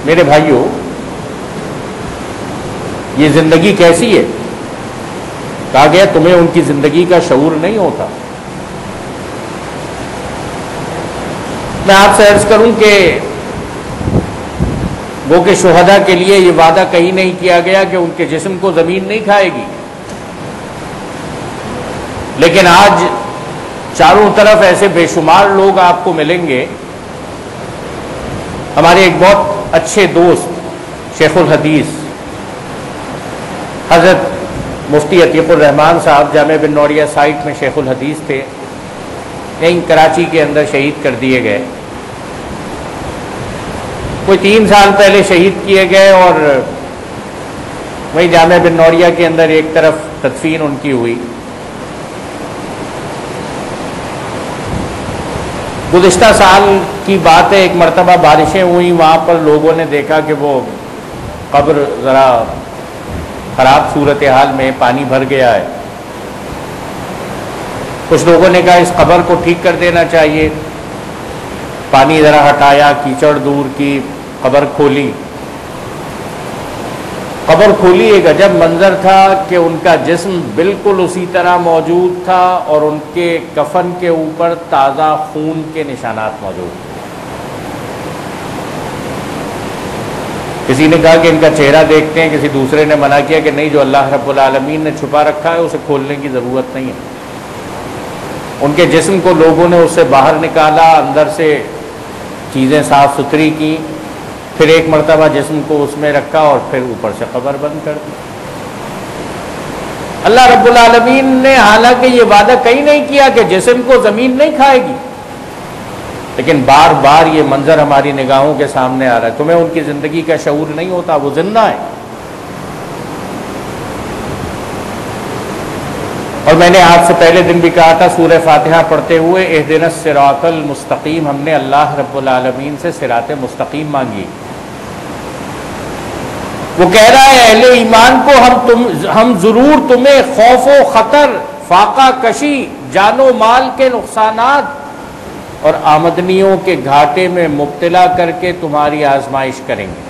میرے بھائیوں، یہ زندگی کیسی ہے؟ کہا گیا تمہیں ان کی زندگی کا شعور نہیں ہوتا۔ میں آپ سے عرض کروں کہ وہ کہ شہداء کے لیے یہ وعدہ کہیں نہیں کیا گیا کہ ان کے جسم کو زمین نہیں کھائے گی، لیکن آج چاروں طرف ایسے بے شمار لوگ آپ کو ملیں گے۔ ہمارے ایک بہت اچھے دوست شیخ الحدیث حضرت مفتی عتیق الرحمان صاحب جامع بن نوریہ سائٹ میں شیخ الحدیث تھے، یہیں کراچی کے اندر شہید کر دیے گئے۔ کوئی 3 سال پہلے شہید کیے گئے اور وہیں جامع بن نوریہ کے اندر ایک طرف تدفین ان کی ہوئی۔ گزشتہ سال کی بات ہے، ایک مرتبہ بارشیں ہوئیں، وہاں پر لوگوں نے دیکھا کہ وہ قبر ذرا خراب صورتحال میں پانی بھر گیا ہے۔ کچھ لوگوں نے کہا اس قبر کو ٹھیک کر دینا چاہیے، پانی ذرا ہٹایا، کیچڑ دور کی، قبر کھولی۔ قبر کھولی، ایک عجب منظر تھا کہ ان کا جسم بالکل اسی طرح موجود تھا اور ان کے کفن کے اوپر تازہ خون کے نشانات موجود تھے۔ کسی نے کہا کہ ان کا چہرہ دیکھتے ہیں، کسی دوسرے نے منع کیا کہ نہیں، جو اللہ رب العالمین نے چھپا رکھا ہے اسے کھولنے کی ضرورت نہیں ہے۔ ان کے جسم کو لوگوں نے اس سے باہر نکالا، اندر سے چیزیں صاف ستھری کی، پھر ایک مرتبہ جسم کو اس میں رکھا اور پھر اوپر سے قبر بند کر دی۔ اللہ رب العالمین نے حالانکہ یہ وعدہ کہیں نہیں کیا کہ جسم کو زمین نہیں کھائے گی، لیکن بار بار یہ منظر ہماری نگاہوں کے سامنے آ رہا ہے۔ تمہیں ان کی زندگی کا شعور نہیں ہوتا، وہ زندہ ہے۔ اور میں نے آپ سے پہلے دن بھی کہا تھا، سورہ فاتحہ پڑھتے ہوئے اہدنا الصراط المستقیم، ہم نے اللہ رب العالمین سے صراط مستقیم مانگی۔ وہ کہہ رہا ہے اہل ایمان کو ہم ضرور تمہیں خوف و خطر، فاقہ کشی، جان و مال کے نقصانات اور آمدنیوں کے گھاٹے میں مبتلا کر کے تمہاری آزمائش کریں گے۔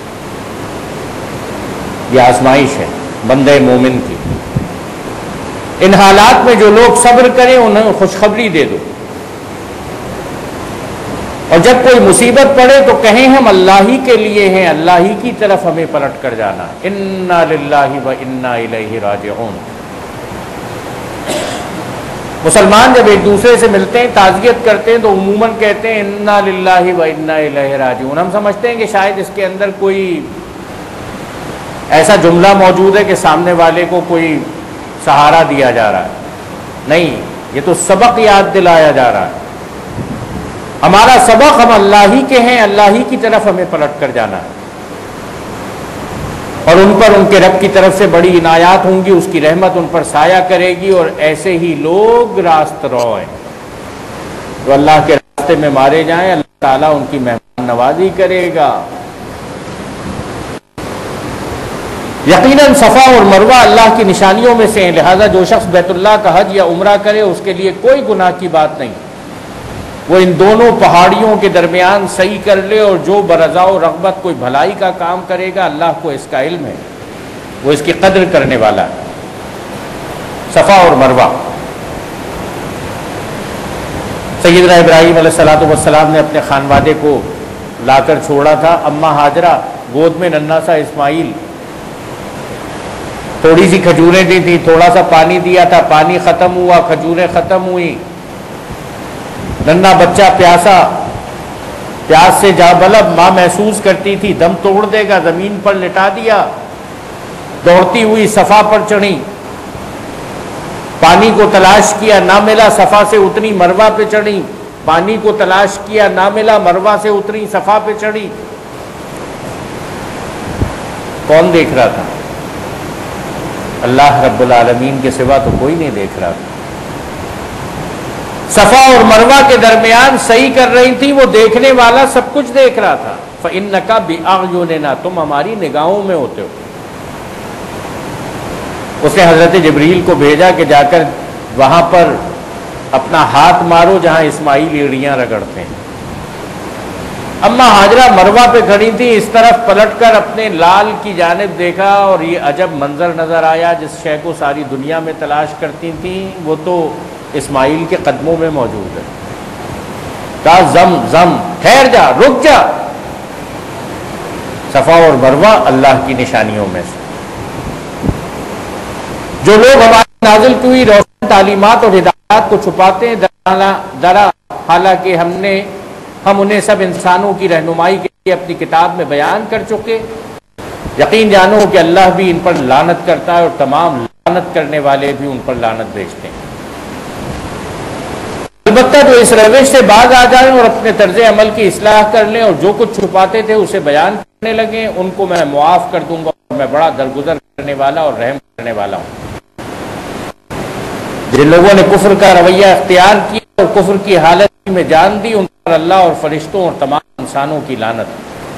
یہ آزمائش ہے بندے مومن کی۔ ان حالات میں جو لوگ صبر کریں انہیں خوشخبری دے دو، اور جب کوئی مصیبت پڑے تو کہیں ہم اللہ ہی کے لیے ہیں، اللہ ہی کی طرف ہمیں پلٹ کر جانا۔ انا للہ و انا الیہ راجعون۔ مسلمان جب ایک دوسرے سے ملتے ہیں، تعزیت کرتے ہیں، تو عموماً کہتے ہیں انا للہ و انا الیہ راجعون۔ ہم سمجھتے ہیں کہ شاید اس کے اندر کوئی ایسا جملہ موجود ہے کہ سامنے والے کو کوئی سہارا دیا جا رہا ہے۔ نہیں، یہ تو سبق یاد دلایا جا رہا ہے۔ ہمارا سبق، ہم اللہ ہی کے ہیں، اللہ ہی کی طرف ہمیں پلٹ کر جانا ہے، اور ان پر ان کے رب کی طرف سے بڑی عنایات ہوں گی، اس کی رحمت ان پر سایہ کرے گی، اور ایسے ہی لوگ راست رو ہیں جو اللہ کے راستے میں مارے جائیں، اللہ تعالیٰ ان کی مہمان نوازی کرے گا۔ یقیناً صفا اور مروہ اللہ کی نشانیوں میں سے ہیں، لہذا جو شخص بیت اللہ کا حج یا عمرہ کرے اس کے لیے کوئی گناہ کی بات نہیں، وہ ان دونوں پہاڑیوں کے درمیان صحیح کر لے، اور جو برضا و رغبت کوئی بھلائی کا کام کرے گا اللہ کو اس کا علم ہے، وہ اس کی قدر کرنے والا ہے۔ صفا اور مروہ، سیدنا ابراہیم علیہ السلام نے اپنے خانوادے کو لا کر چھوڑا تھا، اماں ہاجرہ، گود میں ننھا سا اسماعیل، تھوڑی سی کھجوریں دی تھی، تھوڑا سا پانی دیا تھا، پانی ختم ہوا، کھجوریں ختم ہوئی، ننھا بچہ پیاسا، پیاس سے جا بلب، ماں محسوس کرتی تھی دم توڑ دے گا، زمین پر لٹا دیا، دوڑتی ہوئی صفا پر چڑھی، پانی کو تلاش کیا نہ ملا، صفا سے اتری، مروہ پہ چڑھی، پانی کو تلاش کیا نہ ملا، مروہ سے اتری، صفا پہ چڑھی۔ کون دیکھ رہا تھا؟ اللہ رب العالمین کے سوا تو کوئی نہیں دیکھ رہا تھا۔ صفا اور مروہ کے درمیان صحیح کر رہی تھی، وہ دیکھنے والا سب کچھ دیکھ رہا تھا۔ فَإِنَّكَ بِأَعْيُنِنَا، تم ہماری نگاہوں میں ہوتے ہو۔ اس نے حضرت جبریل کو بھیجا کہ جا کر وہاں پر اپنا ہاتھ مارو جہاں اسماعیل ایڑیاں رگڑتے ہیں۔ اما ہاجرہ مروہ پہ کھڑی تھی، اس طرف پلٹ کر اپنے لال کی جانب دیکھا اور یہ عجب منظر نظر آیا، جس شے کو ساری دنیا میں تلاش کرتی تھیں وہ تو اسماعیل کے قدموں میں موجود ہے۔ کہا زم زم، ٹھہر جا، رک جا۔ صفا اور مروہ اللہ کی نشانیوں میں سے۔ جو لوگ ہماری نازل کی ہوئی روشن تعلیمات اور ہدایات کو چھپاتے ہیں، درا حالانکہ ہم انہیں سب انسانوں کی رہنمائی کے لیے اپنی کتاب میں بیان کر چکے، یقین جانو کہ اللہ بھی ان پر لعنت کرتا ہے اور تمام لعنت کرنے والے بھی ان پر لعنت بھیجتے ہیں۔ البتہ جو اس روش سے باز آ جائیں اور اپنے طرز عمل کی اصلاح کر لیں اور جو کچھ چھپاتے تھے اسے بیان کرنے لگیں، ان کو میں معاف کر دوں گا اور میں بڑا درگزر کرنے والا اور رحم کرنے والا ہوں۔ جن لوگوں نے کفر کا رویہ اختیار کیا اور کفر کی حالت میں جان دی، ان پر اللہ اور فرشتوں اور تمام انسانوں کی لعنت۔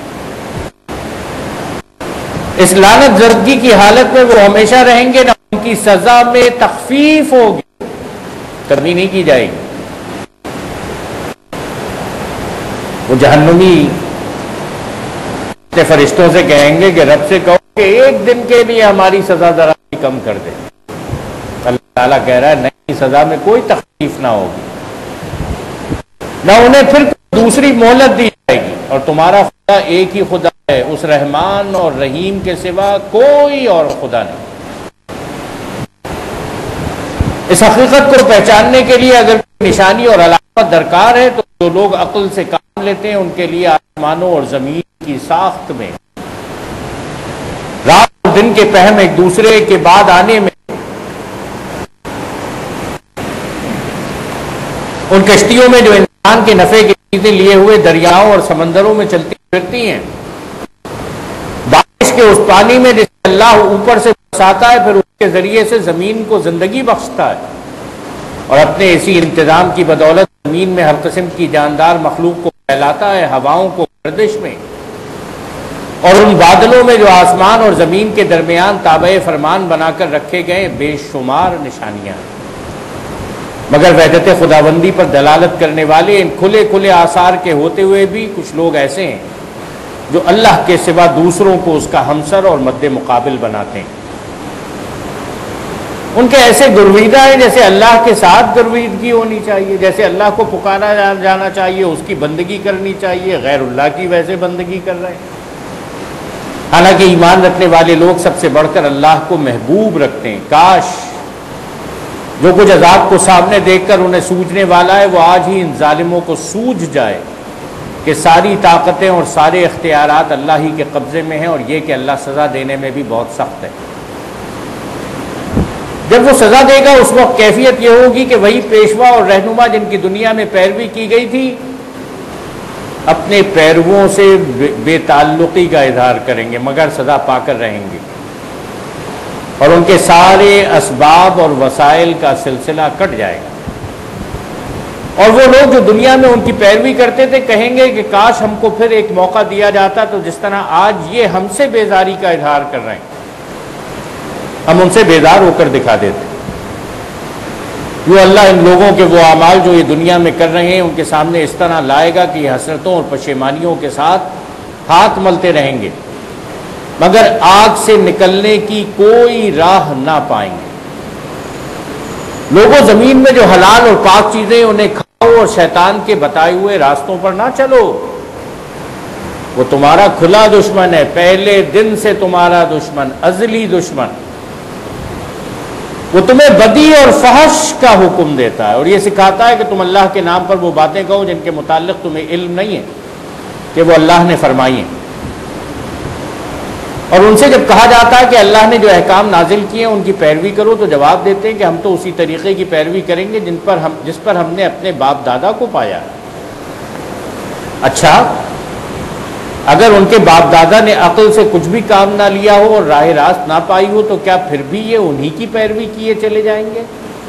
اس لعنت زدگی کی حالت میں وہ ہمیشہ رہیں گے، نہ ان کی سزا میں تخفیف ہوگی، کمی نہیں کی جائے گی۔ وہ جہنمی اپنے فرشتوں سے کہیں گے کہ رب سے کہو کہ ایک دن کے لیے ہماری سزا ذرا کم کر دے۔ اللہ تعالیٰ کہہ رہا ہے نہیں، سزا میں کوئی تخفیف نہ ہوگی، نہ انہیں پھر دوسری مہلت دی جائے گی، اور تمہارا خدا ایک ہی خدا ہے، اس رحمان اور رحیم کے سوا کوئی اور خدا نہیں۔ اس حقیقت کو پہچاننے کے لیے اگر نشانی اور علامت درکار ہے تو جو لوگ عقل سے کام لیتے ہیں ان کے لیے آسمانوں اور زمین کی ساخت میں، رات اور دن کے پہم ایک دوسرے کے بعد آنے میں، ان کشتیوں میں جو انسان کے نفع کی چیزیں لیے ہوئے دریاؤں اور سمندروں میں چلتی پھرتی ہیں، بارش کے اس پانی میں جسے اللہ اوپر سے برساتا ہے، پھر اس کے ذریعے سے زمین کو زندگی بخشتا ہے، اور اپنے اسی انتظام کی بدولت زمین میں ہر قسم کی جاندار مخلوق کو پھیلاتا ہے، ہواؤں کو گردش میں، اور ان بادلوں میں جو آسمان اور زمین کے درمیان تابع فرمان بنا کر رکھے گئے بے شمار نشانیاں ہیں۔ مگر وحدت خداوندی پر دلالت کرنے والے ان کھلے کھلے آثار کے ہوتے ہوئے بھی کچھ لوگ ایسے ہیں جو اللہ کے سوا دوسروں کو اس کا ہمسر اور مد مقابل بناتے ہیں۔ ان کے ایسے گرویدہ ہیں جیسے اللہ کے ساتھ گرویدگی ہونی چاہیے، جیسے اللہ کو پکارا جانا چاہیے، اس کی بندگی کرنی چاہیے، غیر اللہ کی ویسے بندگی کر رہے ہیں۔ حالانکہ ایمان رکھنے والے لوگ سب سے بڑھ کر اللہ کو محبوب رکھتے ہیں۔ کاش جو کچھ عذاب کو سامنے دیکھ کر انہیں سوجنے والا ہے وہ آج ہی ان ظالموں کو سوجھ جائے کہ ساری طاقتیں اور سارے اختیارات اللہ ہی کے قبضے میں ہیں، اور یہ کہ اللہ سزا دینے میں بھی بہت سخت ہے۔ جب وہ سزا دے گا اس وقت کیفیت یہ ہوگی کہ وہی پیشوا اور رہنما جن کی دنیا میں پیروی کی گئی تھی اپنے پیرووں سے بے تعلقی کا اظہار کریں گے، مگر سزا پا کر رہیں گے، اور ان کے سارے اسباب اور وسائل کا سلسلہ کٹ جائے گا۔ اور وہ لوگ جو دنیا میں ان کی پیروی کرتے تھے کہیں گے کہ کاش ہم کو پھر ایک موقع دیا جاتا تو جس طرح آج یہ ہم سے بیزاری کا اظہار کر رہے ہیں ہم ان سے بیزار ہو کر دکھا دیتے۔ جو اللہ ان لوگوں کے وہ اعمال جو یہ دنیا میں کر رہے ہیں ان کے سامنے اس طرح لائے گا کہ یہ حسرتوں اور پشیمانیوں کے ساتھ ہاتھ ملتے رہیں گے، مگر آگ سے نکلنے کی کوئی راہ نہ پائیں گے۔ لوگوں زمین میں جو حلال اور پاک چیزیں انہیں کھاؤ اور شیطان کے بتائے ہوئے راستوں پر نہ چلو، وہ تمہارا کھلا دشمن ہے، پہلے دن سے تمہارا دشمن، ازلی دشمن۔ وہ تمہیں بدی اور فحش کا حکم دیتا ہے اور یہ سکھاتا ہے کہ تم اللہ کے نام پر وہ باتیں کہو جن کے متعلق تمہیں علم نہیں ہے کہ وہ اللہ نے فرمائی ہیں۔ اور ان سے جب کہا جاتا ہے کہ اللہ نے جو احکام نازل کیے ہیں ان کی پیروی کرو تو جواب دیتے ہیں کہ ہم تو اسی طریقے کی پیروی کریں گے جس پر ہم نے اپنے باپ دادا کو پایا ہے۔ اچھا، اگر ان کے باپ دادا نے عقل سے کچھ بھی کام نہ لیا ہو اور راہ راست نہ پائی ہو تو کیا پھر بھی یہ انہی کی پیروی کیے چلے جائیں گے؟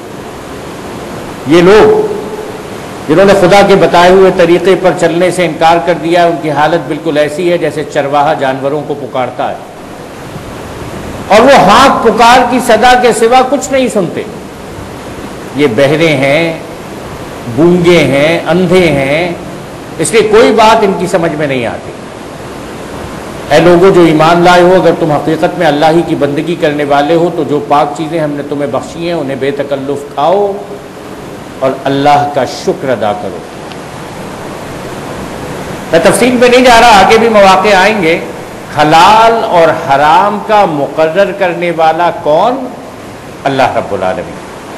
یہ لوگ جنہوں نے خدا کے بتائے ہوئے طریقے پر چلنے سے انکار کر دیا ان کی حالت بالکل ایسی ہے جیسے چرواہا جانوروں کو پکارتا ہے اور وہ ہانک پکار کی صدا کے سوا کچھ نہیں سنتے۔ یہ بہرے ہیں، گونگے ہیں، اندھے ہیں، اس لیے کوئی بات ان کی سمجھ میں نہیں آتی۔ اے لوگوں جو ایمان لائے ہو، اگر تم حقیقت میں اللہ ہی کی بندگی کرنے والے ہو تو جو پاک چیزیں ہم نے تمہیں بخشی ہیں انہیں بے تکلف کھاؤ اور اللہ کا شکر ادا کرو۔ میں تفصیل میں نہیں جا رہا، آگے بھی مواقع آئیں گے۔ حلال اور حرام کا مقرر کرنے والا کون؟ اللہ رب العالمین۔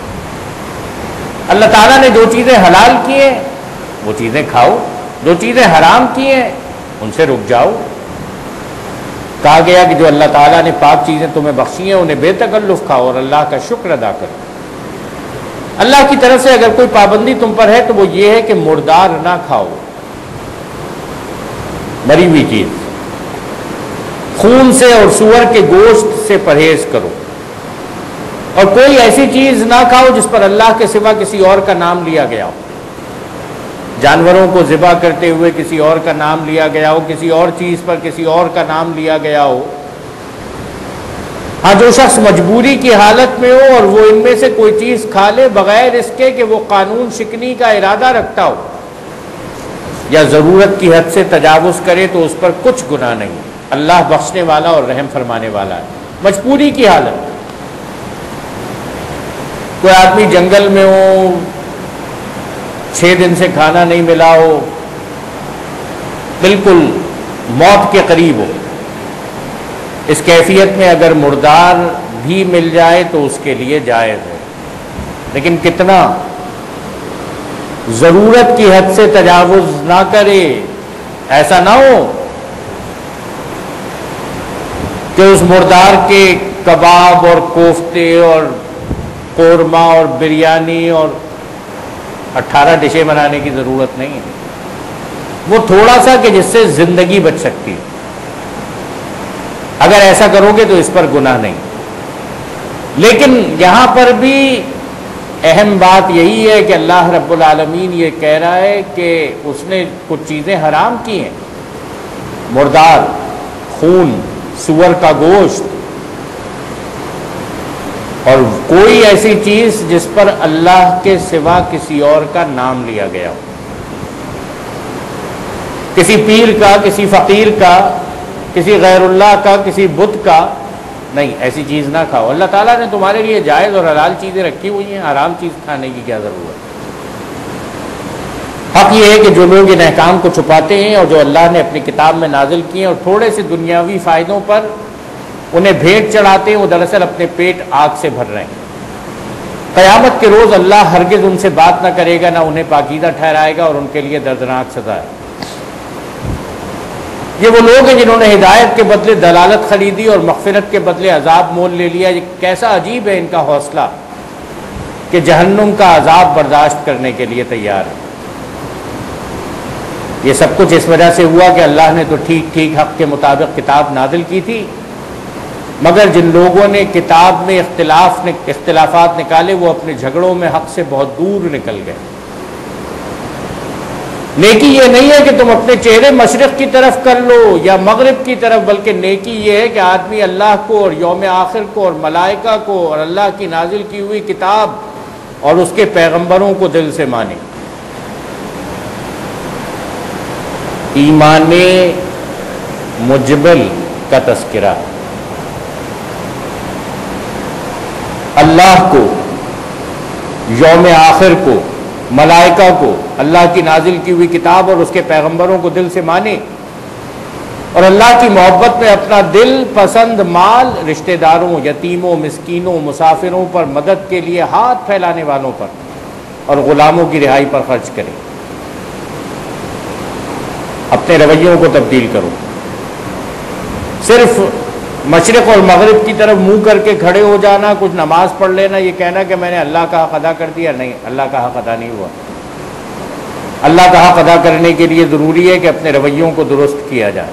اللہ تعالیٰ نے جو چیزیں حلال کی ہیں وہ چیزیں کھاؤ، جو چیزیں حرام کی ہیں ان سے رک جاؤ۔ کہا گیا کہ جو اللہ تعالیٰ نے پاک چیزیں تمہیں بخشی ہیں انہیں بے تکلف کھاؤ اور اللہ کا شکر ادا کرو۔ اللہ کی طرف سے اگر کوئی پابندی تم پر ہے تو وہ یہ ہے کہ مردار نہ کھاؤ، مری ہوئی چیز، خون سے اور سور کے گوشت سے پرہیز کرو، اور کوئی ایسی چیز نہ کھاؤ جس پر اللہ کے سوا کسی اور کا نام لیا گیا ہو۔ جانوروں کو ذبح کرتے ہوئے کسی اور کا نام لیا گیا ہو، کسی اور چیز پر کسی اور کا نام لیا گیا ہو۔ ہاں جو شخص مجبوری کی حالت میں ہو اور وہ ان میں سے کوئی چیز کھا لے بغیر اس کے کہ وہ قانون شکنی کا ارادہ رکھتا ہو یا ضرورت کی حد سے تجاوز کرے تو اس پر کچھ گناہ نہیں۔ اللہ بخشنے والا اور رحم فرمانے والا ہے۔ مجبوری کی حالت، کوئی آدمی جنگل میں ہو، 6 دن سے کھانا نہیں ملا ہو، بالکل موت کے قریب ہو، اس کیفیت میں اگر مردار بھی مل جائے تو اس کے لیے جائز ہے، لیکن کتنا؟ ضرورت کی حد سے تجاوز نہ کرے۔ ایسا نہ ہو کہ اس مردار کے کباب اور کوفتے اور قورمہ اور بریانی اور 18 ڈشیں بنانے کی ضرورت نہیں ہے، وہ تھوڑا سا کہ جس سے زندگی بچ سکتی ہے۔ اگر ایسا کرو گے تو اس پر گناہ نہیں، لیکن یہاں پر بھی اہم بات یہی ہے کہ اللہ رب العالمین یہ کہہ رہا ہے کہ اس نے کچھ چیزیں حرام کی ہیں، مردار، خون، سور کا گوشت، اور کوئی ایسی چیز جس پر اللہ کے سوا کسی اور کا نام لیا گیا ہو، کسی پیر کا، کسی فقیر کا، کسی غیر اللہ کا، کسی بت کا نہیں، ایسی چیز نہ کھاؤ۔ اللہ تعالیٰ نے تمہارے لیے جائز اور حلال چیزیں رکھی ہوئی ہیں، حرام چیز کھانے کی کیا ضرورت؟ حق یہ ہے کہ جو لوگ ان احکام کو چھپاتے ہیں اور جو اللہ نے اپنی کتاب میں نازل کیے ہیں اور تھوڑے سے دنیاوی فائدوں پر انہیں بھیٹ چڑھاتے ہیں، وہ دراصل اپنے پیٹ آگ سے بھر رہے ہیں۔ قیامت کے روز اللہ ہرگز ان سے بات نہ کرے گا، نہ انہیں پاکیزہ ٹھہرائے گا، اور ان کے لیے دردناک سزا ہے۔ یہ وہ لوگ ہیں جنہوں نے ہدایت کے بدلے دلالت خریدی اور مغفرت کے بدلے عذاب مول لے لیا۔ یہ کیسا عجیب ہے ان کا حوصلہ کہ جہنم کا عذاب برداشت کرنے کے لیے تیار ہے۔ یہ سب کچھ اس وجہ سے ہوا کہ اللہ نے تو ٹھیک ٹھیک حق کے مطابق کتاب نازل کی تھی، مگر جن لوگوں نے کتاب میں اختلافات نکالے وہ اپنے جھگڑوں میں حق سے بہت دور نکل گئے۔ نیکی یہ نہیں ہے کہ تم اپنے چہرے مشرق کی طرف کر لو یا مغرب کی طرف، بلکہ نیکی یہ ہے کہ آدمی اللہ کو اور یوم آخر کو اور ملائکہ کو اور اللہ کی نازل کی ہوئی کتاب اور اس کے پیغمبروں کو دل سے مانے۔ ایمان مجمل کا تذکرہ، اللہ کو، یوم آخر کو، ملائکہ کو، اللہ کی نازل کی ہوئی کتاب اور اس کے پیغمبروں کو دل سے مانے، اور اللہ کی محبت میں اپنا دل پسند مال رشتہ داروں، یتیموں، مسکینوں، مسافروں پر مدد کے لیے ہاتھ پھیلانے والوں پر اور غلاموں کی رہائی پر خرچ کرے۔ اپنے رویوں کو تبدیل کرو۔ صرف مشرق اور مغرب کی طرف منہ کر کے کھڑے ہو جانا، کچھ نماز پڑھ لینا، یہ کہنا کہ میں نے اللہ کا حق ادا کر دیا، نہیں، اللہ کا حق ادا نہیں ہوا۔ اللہ کا حق ادا کرنے کے لیے ضروری ہے کہ اپنے رویوں کو درست کیا جائے۔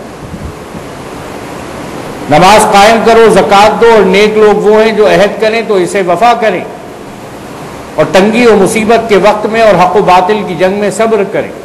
نماز قائم کرو، زکوٰۃ دو، اور نیک لوگ وہ ہیں جو عہد کریں تو اسے وفا کریں، اور تنگی و مصیبت کے وقت میں اور حق و باطل کی جنگ میں صبر کریں۔